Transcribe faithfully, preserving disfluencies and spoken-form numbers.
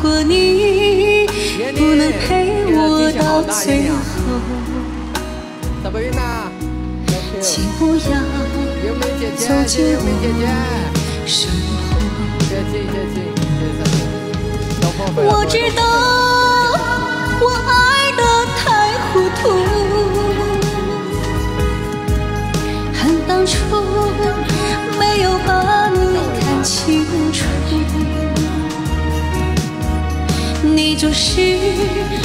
果你不能陪我到最后，请不要走进我生活。我知道我爱得太糊涂，恨当初没有把你看清楚。你就是